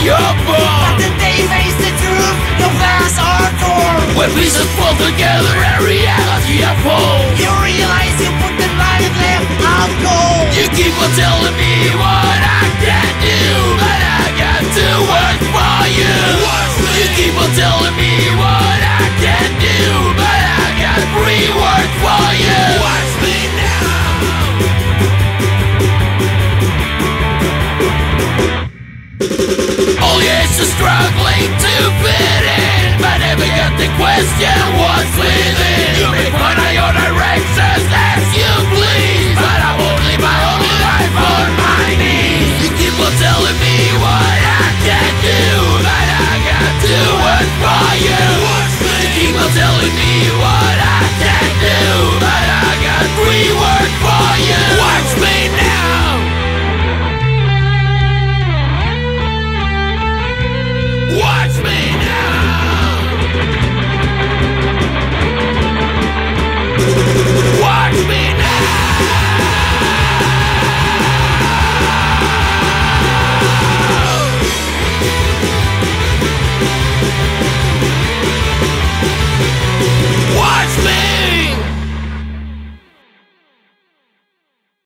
your ball. But then they face the truth, your plans are torn. When pieces fall together and reality unfolds, You realize you put the light left out cold. you keep on telling me what I can't do, but I got to work for you. You keep on telling me what I can't do, but I got free work for you. Watch me now. All years are struggling to fit in, but never got the question what's within.